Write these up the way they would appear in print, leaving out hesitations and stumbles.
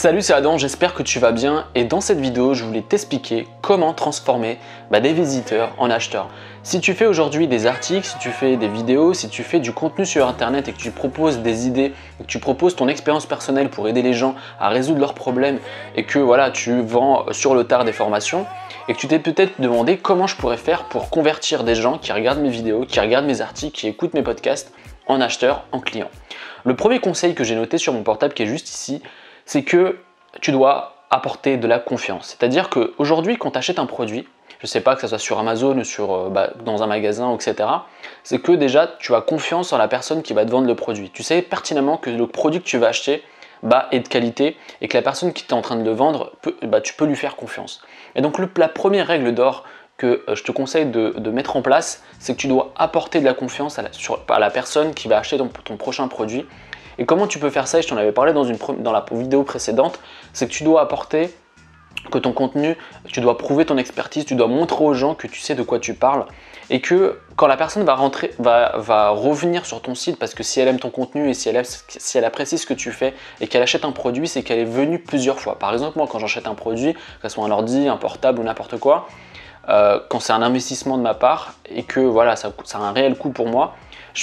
Salut, c'est Adam, j'espère que tu vas bien et dans cette vidéo je voulais t'expliquer comment transformer des visiteurs en acheteurs. Si tu fais aujourd'hui des articles, si tu fais des vidéos, si tu fais du contenu sur internet et que tu proposes des idées, que tu proposes ton expérience personnelle pour aider les gens à résoudre leurs problèmes et que voilà, tu vends sur le tard des formations et que tu t'es peut-être demandé comment je pourrais faire pour convertir des gens qui regardent mes vidéos, qui regardent mes articles, qui écoutent mes podcasts en acheteurs, en clients. Le premier conseil que j'ai noté sur mon portable qui est juste ici, c'est que tu dois apporter de la confiance. C'est-à-dire qu'aujourd'hui, quand tu achètes un produit, je ne sais pas que ce soit sur Amazon ou dans un magasin, etc., c'est que déjà, tu as confiance en la personne qui va te vendre le produit. Tu sais pertinemment que le produit que tu vas acheter est de qualité et que la personne qui est en train de le vendre, tu peux lui faire confiance. Et donc, la première règle d'or que je te conseille de mettre en place, c'est que tu dois apporter de la confiance à la personne qui va acheter ton prochain produit. Et comment tu peux faire ça, et je t'en avais parlé dans la vidéo précédente, c'est que tu dois apporter que ton contenu, tu dois prouver ton expertise, tu dois montrer aux gens que tu sais de quoi tu parles et que quand la personne va revenir sur ton site, parce que si elle aime ton contenu et si elle apprécie ce que tu fais et qu'elle achète un produit, c'est qu'elle est venue plusieurs fois. Par exemple, moi quand j'achète un produit, que ce soit un ordi, un portable ou n'importe quoi, quand c'est un investissement de ma part et que voilà, ça a un réel coût pour moi,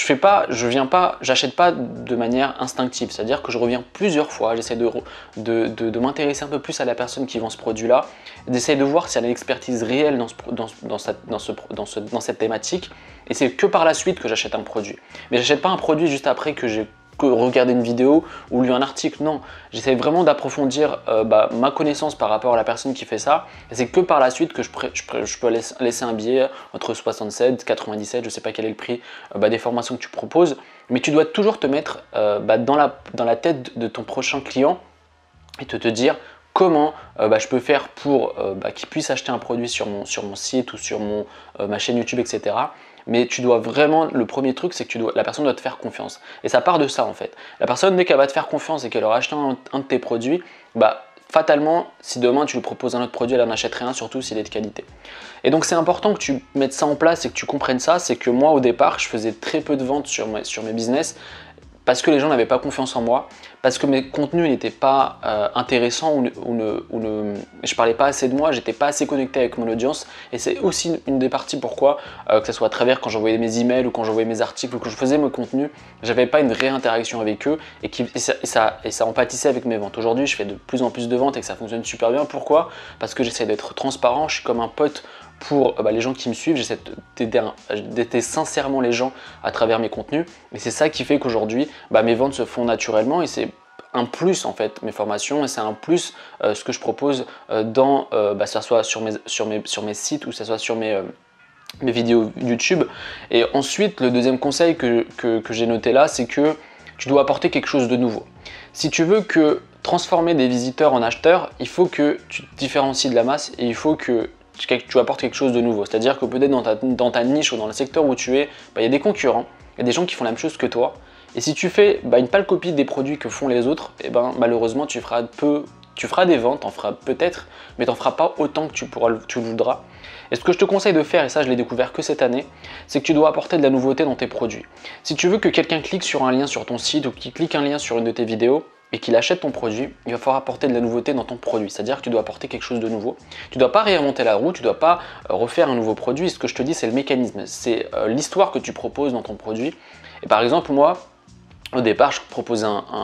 j'achète pas de manière instinctive, c'est-à-dire que je reviens plusieurs fois, j'essaie de m'intéresser un peu plus à la personne qui vend ce produit-là, d'essayer de voir si elle a une expertise réelle dans cette thématique, et c'est que par la suite que j'achète un produit. Mais j'achète pas un produit juste après que j'ai regarder une vidéo ou lire un article, non. J'essaie vraiment d'approfondir ma connaissance par rapport à la personne qui fait ça, et c'est que par la suite que je peux laisser un billet entre 67, 97, je ne sais pas quel est le prix des formations que tu proposes, mais tu dois toujours te mettre dans la tête de ton prochain client et te dire comment je peux faire pour qu'il puisse acheter un produit sur mon site ou sur ma chaîne YouTube, etc. Mais tu dois vraiment, le premier truc, c'est que la personne doit te faire confiance. Et ça part de ça en fait. La personne, dès qu'elle va te faire confiance et qu'elle aura acheté un de tes produits, fatalement, si demain tu lui proposes un autre produit, elle en achèterait un, surtout s'il est de qualité. Et donc c'est important que tu mettes ça en place et que tu comprennes ça. C'est que moi au départ, je faisais très peu de ventes sur mes business parce que les gens n'avaient pas confiance en moi, parce que mes contenus n'étaient pas intéressants je parlais pas assez de moi, j'étais pas assez connecté avec mon audience, et c'est aussi une des parties pourquoi, que ce soit à travers quand j'envoyais mes emails ou quand j'envoyais mes articles ou quand je faisais mes contenus, j'avais pas une vraie interaction avec eux et ça empâtissait avec mes ventes. Aujourd'hui, je fais de plus en plus de ventes et que ça fonctionne super bien. Pourquoi? Parce que j'essaie d'être transparent, je suis comme un pote pour les gens qui me suivent, j'essaie d'aider sincèrement les gens à travers mes contenus, et c'est ça qui fait qu'aujourd'hui mes ventes se font naturellement, et c'est un plus en fait mes formations, et c'est un plus ce que je propose que ce soit sur mes sites ou que ce soit sur mes vidéos YouTube. Et ensuite, le deuxième conseil que j'ai noté là, c'est que tu dois apporter quelque chose de nouveau. Si tu veux transformer des visiteurs en acheteurs, il faut que tu te différencies de la masse et il faut que tu apportes quelque chose de nouveau. C'est-à-dire que peut-être dans ta niche ou dans le secteur où tu es, il y a des concurrents, il y a des gens qui font la même chose que toi. Et si tu fais une pâle copie des produits que font les autres, malheureusement tu feras des ventes, t'en feras peut-être, mais t'en feras pas autant que tu le voudras. Et ce que je te conseille de faire, et ça je l'ai découvert que cette année, c'est que tu dois apporter de la nouveauté dans tes produits. Si tu veux que quelqu'un clique sur un lien sur ton site ou qu'il clique un lien sur une de tes vidéos, et qu'il achète ton produit, il va falloir apporter de la nouveauté dans ton produit. C'est-à-dire que tu dois apporter quelque chose de nouveau. Tu ne dois pas réinventer la roue, tu ne dois pas refaire un nouveau produit. Ce que je te dis, c'est le mécanisme, c'est l'histoire que tu proposes dans ton produit. Et par exemple, moi, au départ, je proposais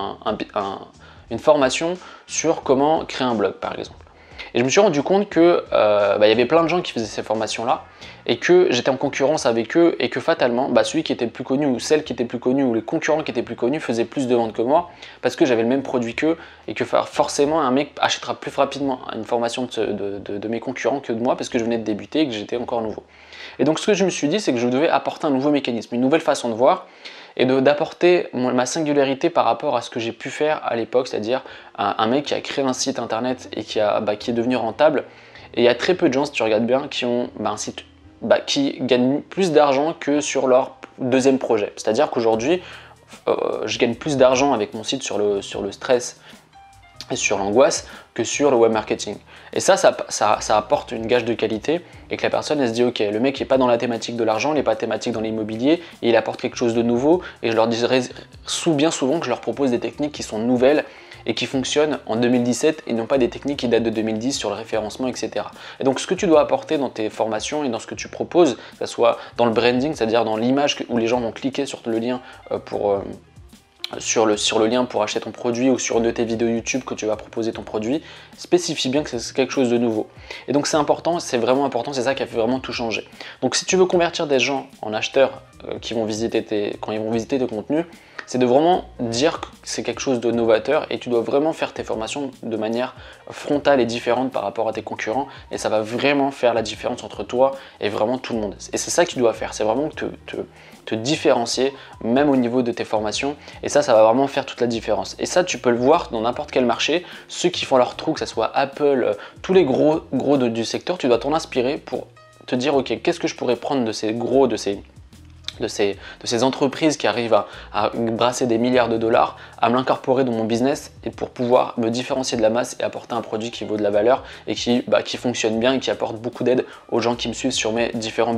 une formation sur comment créer un blog, par exemple. Et je me suis rendu compte qu'il y avait plein de gens qui faisaient ces formations-là et que j'étais en concurrence avec eux, et que fatalement, celui qui était le plus connu ou celle qui était plus connue ou les concurrents qui étaient plus connus faisaient plus de ventes que moi parce que j'avais le même produit qu'eux, et que forcément un mec achètera plus rapidement une formation de mes concurrents que de moi parce que je venais de débuter et que j'étais encore nouveau. Et donc ce que je me suis dit, c'est que je devais apporter un nouveau mécanisme, une nouvelle façon de voir, et d'apporter ma singularité par rapport à ce que j'ai pu faire à l'époque, c'est-à-dire un mec qui a créé un site internet et qui est devenu rentable. Et il y a très peu de gens, si tu regardes bien, qui ont un site qui gagnent plus d'argent que sur leur deuxième projet. C'est-à-dire qu'aujourd'hui, je gagne plus d'argent avec mon site sur le stress et sur l'angoisse que sur le web marketing. Et ça apporte une gage de qualité, et que la personne elle se dit ok, le mec n'est pas dans la thématique de l'argent, il n'est pas thématique dans l'immobilier, il apporte quelque chose de nouveau, et je leur dirai bien souvent que je leur propose des techniques qui sont nouvelles et qui fonctionnent en 2017 et non pas des techniques qui datent de 2010 sur le référencement, etc. Et donc ce que tu dois apporter dans tes formations et dans ce que tu proposes, que ce soit dans le branding, c'est-à-dire dans l'image où les gens vont cliquer sur le lien sur le lien pour acheter ton produit ou sur une de tes vidéos YouTube que tu vas proposer ton produit, spécifie bien que c'est quelque chose de nouveau. Et donc c'est important, c'est vraiment important, c'est ça qui a fait vraiment tout changer. Donc si tu veux convertir des gens en acheteurs quand ils vont visiter tes contenus, c'est de vraiment dire que c'est quelque chose de novateur et tu dois vraiment faire tes formations de manière frontale et différente par rapport à tes concurrents et ça va vraiment faire la différence entre toi et vraiment tout le monde. Et c'est ça que tu dois faire, c'est vraiment te différencier même au niveau de tes formations et ça va vraiment faire toute la différence. Et ça tu peux le voir dans n'importe quel marché, ceux qui font leur trou, que ce soit Apple, tous les gros du secteur, tu dois t'en inspirer pour te dire ok, qu'est-ce que je pourrais prendre de ces gros, de ces entreprises qui arrivent à brasser des milliards de dollars, à me l'incorporer dans mon business et pour pouvoir me différencier de la masse et apporter un produit qui vaut de la valeur et qui fonctionne bien et qui apporte beaucoup d'aide aux gens qui me suivent sur mes différentes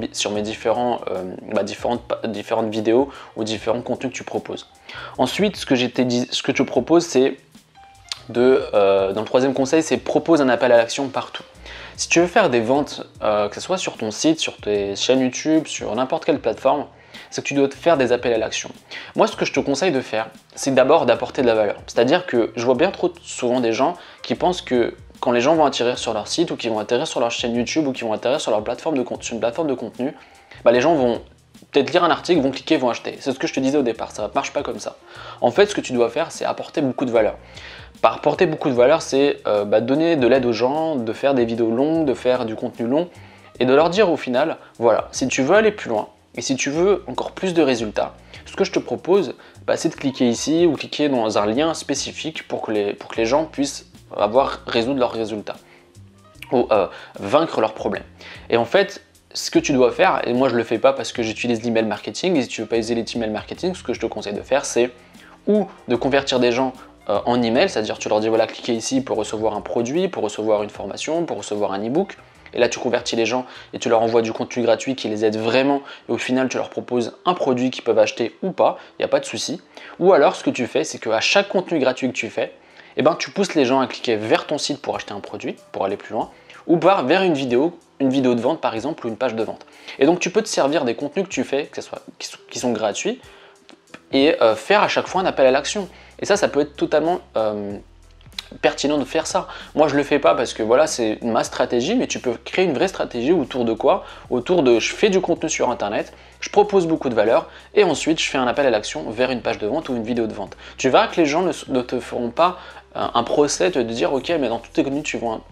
vidéos ou différents contenus que tu proposes. Ensuite, ce que je propose, c'est dans le troisième conseil, c'est propose un appel à l'action partout. Si tu veux faire des ventes, que ce soit sur ton site, sur tes chaînes YouTube, sur n'importe quelle plateforme, c'est que tu dois faire des appels à l'action. Moi, ce que je te conseille de faire, c'est d'abord d'apporter de la valeur. C'est-à-dire que je vois bien trop souvent des gens qui pensent que quand les gens vont atterrir sur leur site ou qu'ils vont atterrir sur leur chaîne YouTube ou qu'ils vont atterrir sur une plateforme de contenu, les gens vont peut-être lire un article, vont cliquer, vont acheter. C'est ce que je te disais au départ, ça ne marche pas comme ça. En fait, ce que tu dois faire, c'est apporter beaucoup de valeur. Par apporter beaucoup de valeur, c'est donner de l'aide aux gens, de faire des vidéos longues, de faire du contenu long et de leur dire au final, voilà, si tu veux aller plus loin, et si tu veux encore plus de résultats, ce que je te propose, c'est de cliquer ici ou cliquer dans un lien spécifique pour que les gens puissent résoudre leurs résultats ou vaincre leurs problèmes. Et en fait, ce que tu dois faire, et moi je ne le fais pas parce que j'utilise l'email marketing, et si tu ne veux pas utiliser l'email marketing, ce que je te conseille de faire, c'est ou de convertir des gens en email, c'est-à-dire tu leur dis voilà, cliquez ici pour recevoir un produit, pour recevoir une formation, pour recevoir un e-book. Et là, tu convertis les gens et tu leur envoies du contenu gratuit qui les aide vraiment. Et au final, tu leur proposes un produit qu'ils peuvent acheter ou pas, il n'y a pas de souci. Ou alors, ce que tu fais, c'est qu'à chaque contenu gratuit que tu fais, tu pousses les gens à cliquer vers ton site pour acheter un produit, pour aller plus loin, ou vers une vidéo de vente par exemple, ou une page de vente. Et donc, tu peux te servir des contenus que tu fais, qui sont gratuits, et faire à chaque fois un appel à l'action. Et ça peut être totalement pertinent de faire ça. Moi je le fais pas parce que voilà, c'est ma stratégie, mais tu peux créer une vraie stratégie autour de quoi? Autour de je fais du contenu sur internet, je propose beaucoup de valeur et ensuite je fais un appel à l'action vers une page de vente ou une vidéo de vente. Tu verras que les gens ne te feront pas un procès de dire ok, mais dans tous tes contenus tu vends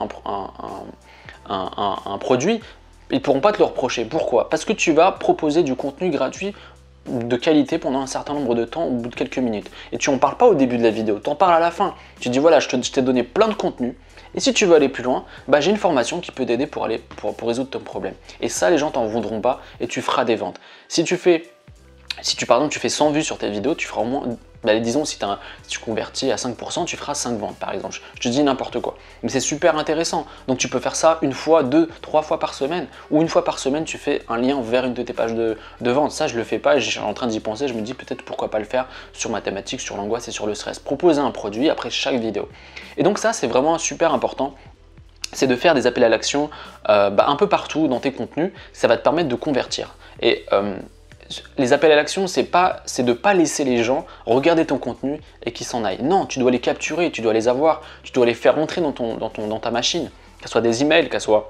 un produit, ils ne pourront pas te le reprocher. Pourquoi? Parce que tu vas proposer du contenu gratuit de qualité pendant un certain nombre de temps au bout de quelques minutes. Et tu n'en parles pas au début de la vidéo, tu en parles à la fin. Tu dis voilà, je t'ai donné plein de contenu et si tu veux aller plus loin, j'ai une formation qui peut t'aider pour résoudre ton problème. Et ça, les gens t'en voudront pas et tu feras des ventes. Si par exemple tu fais 100 vues sur tes vidéos, tu feras au moins, disons si tu convertis à 5%, tu feras 5 ventes par exemple. Je te dis n'importe quoi. Mais c'est super intéressant. Donc tu peux faire ça une fois, 2, 3 fois par semaine. Ou une fois par semaine, tu fais un lien vers une de tes pages de vente. Ça, je le fais pas et je suis en train d'y penser. Je me dis peut-être pourquoi pas le faire sur ma thématique, sur l'angoisse et sur le stress. Proposer un produit après chaque vidéo. Et donc ça, c'est vraiment super important. C'est de faire des appels à l'action un peu partout dans tes contenus. Ça va te permettre de convertir. Et les appels à l'action, c'est de pas laisser les gens regarder ton contenu et qu'ils s'en aillent. Non, tu dois les capturer, tu dois les avoir, tu dois les faire rentrer dans ta machine, qu'ce soit des emails, qu'ce soit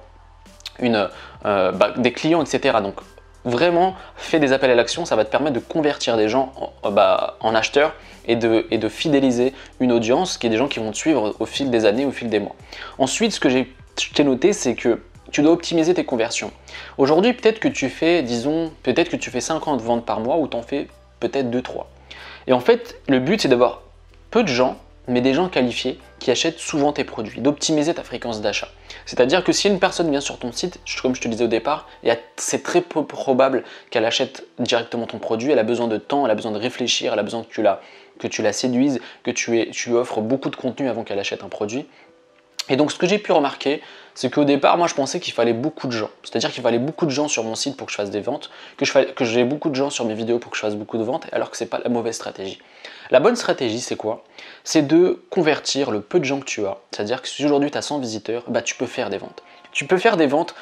des clients, etc. Donc vraiment, fais des appels à l'action, ça va te permettre de convertir des gens en acheteurs et de fidéliser une audience qui est des gens qui vont te suivre au fil des années, au fil des mois. Ensuite, ce que je t'ai noté, c'est que tu dois optimiser tes conversions. Aujourd'hui, peut-être que tu fais 50 ventes par mois ou tu en fais peut-être 2-3. Et en fait, le but, c'est d'avoir peu de gens, mais des gens qualifiés qui achètent souvent tes produits, d'optimiser ta fréquence d'achat. C'est-à-dire que si une personne vient sur ton site, comme je te disais au départ, c'est très peu probable qu'elle achète directement ton produit, elle a besoin de temps, elle a besoin de réfléchir, elle a besoin que tu la séduises, que tu lui offres beaucoup de contenu avant qu'elle achète un produit. Et donc ce que j'ai pu remarquer, c'est qu'au départ, moi je pensais qu'il fallait beaucoup de gens. C'est-à-dire qu'il fallait beaucoup de gens sur mon site pour que je fasse des ventes, que j'ai beaucoup de gens sur mes vidéos pour que je fasse beaucoup de ventes, alors que ce n'est pas la mauvaise stratégie. La bonne stratégie, c'est quoi? C'est de convertir le peu de gens que tu as. C'est-à-dire que si aujourd'hui tu as 100 visiteurs, bah, tu peux faire des ventes. Tu peux faire des ventes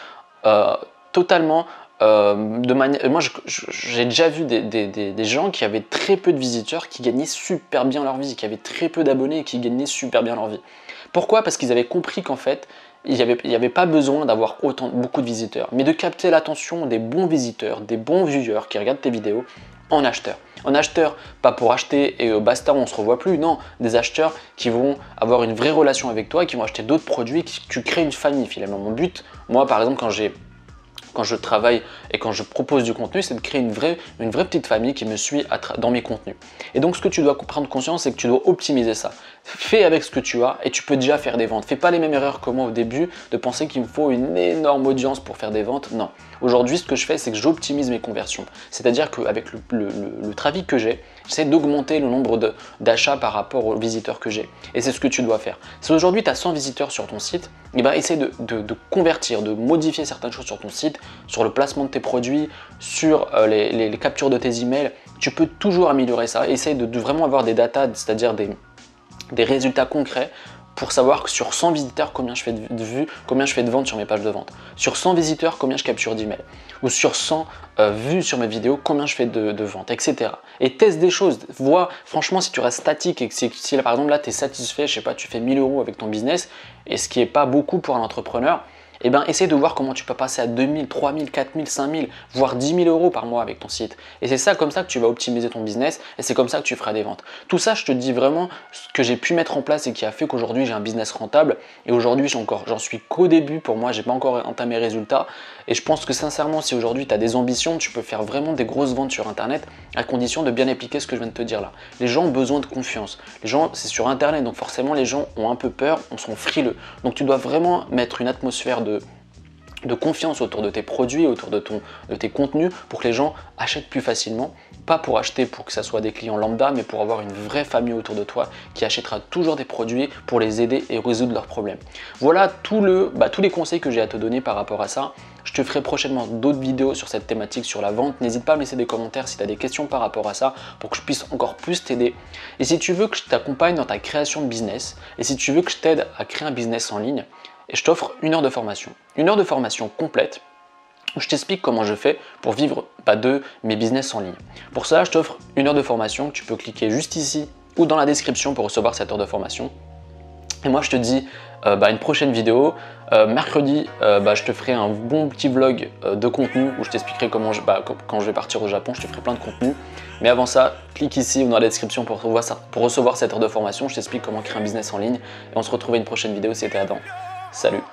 totalement de manière... Moi, j'ai déjà vu des gens qui avaient très peu de visiteurs, qui gagnaient super bien leur vie, qui avaient très peu d'abonnés et qui gagnaient super bien leur vie. Pourquoi? Parce qu'ils avaient compris qu'en fait, il n'y avait pas besoin d'avoir beaucoup de visiteurs, mais de capter l'attention des bons visiteurs, des bons viewers qui regardent tes vidéos en acheteurs. En acheteurs, pas pour acheter et basta, on se revoit plus, non, des acheteurs qui vont avoir une vraie relation avec toi, qui vont acheter d'autres produits, tu crées une famille finalement. Mon but, moi par exemple, quand je travaille et quand je propose du contenu, c'est de créer une vraie petite famille qui me suit dans mes contenus. Et donc ce que tu dois prendre conscience, c'est que tu dois optimiser ça. Fais avec ce que tu as et tu peux déjà faire des ventes. Fais pas les mêmes erreurs que moi au début de penser qu'il me faut une énorme audience pour faire des ventes. Non. Aujourd'hui, ce que je fais, c'est que j'optimise mes conversions. C'est-à-dire qu'avec le trafic que j'ai, j'essaie d'augmenter le nombre d'achats par rapport aux visiteurs que j'ai. Et c'est ce que tu dois faire. Si aujourd'hui tu as 100 visiteurs sur ton site, eh ben, essaie de convertir, de modifier certaines choses sur ton site, sur le placement de tes produits, sur les captures de tes emails. Tu peux toujours améliorer ça. Essaye de vraiment avoir des datas, c'est-à-dire des résultats concrets pour savoir que sur 100 visiteurs, combien je fais de vues, combien je fais de ventes sur mes pages de vente. Sur 100 visiteurs, combien je capture d'emails. Ou sur 100 vues sur mes vidéos, combien je fais de ventes, etc. Et teste des choses. Vois, franchement, si tu restes statique et que si là, par exemple, là, tu es satisfait, je sais pas, tu fais 1000 € avec ton business, et ce qui n'est pas beaucoup pour un entrepreneur, eh bien, essaie de voir comment tu peux passer à 2000, 3000, 4000, 5000, voire 10 000 € par mois avec ton site. Et c'est ça, comme ça que tu vas optimiser ton business et c'est comme ça que tu feras des ventes. Tout ça, je te dis vraiment ce que j'ai pu mettre en place et qui a fait qu'aujourd'hui j'ai un business rentable. Et aujourd'hui, j'en suis qu'au début. Pour moi, j'ai pas encore entamé mes résultats. Et je pense que sincèrement, si aujourd'hui tu as des ambitions, tu peux faire vraiment des grosses ventes sur Internet à condition de bien appliquer ce que je viens de te dire là. Les gens ont besoin de confiance. Les gens, c'est sur Internet, donc forcément les gens ont un peu peur, on sont frileux. Donc tu dois vraiment mettre une atmosphère de confiance autour de tes produits, autour de tes contenus pour que les gens achètent plus facilement. Pas pour acheter pour que ça soit des clients lambda, mais pour avoir une vraie famille autour de toi qui achètera toujours des produits pour les aider et résoudre leurs problèmes. Voilà tous les conseils que j'ai à te donner par rapport à ça. Je te ferai prochainement d'autres vidéos sur cette thématique, sur la vente. N'hésite pas à me laisser des commentaires si tu as des questions par rapport à ça pour que je puisse encore plus t'aider. Et si tu veux que je t'accompagne dans ta création de business, et si tu veux que je t'aide à créer un business en ligne, et je t'offre 1 heure de formation. 1 heure de formation complète où je t'explique comment je fais pour vivre de mes business en ligne. Pour ça, je t'offre 1 heure de formation. Tu peux cliquer juste ici ou dans la description pour recevoir cette heure de formation. Et moi, je te dis une prochaine vidéo. Mercredi, je te ferai un bon petit vlog de contenu où je t'expliquerai comment quand je vais partir au Japon, je te ferai plein de contenu. Mais avant ça, clique ici ou dans la description pour recevoir cette heure de formation. Je t'explique comment créer un business en ligne. Et on se retrouve à une prochaine vidéo si t'es Adam. Salut!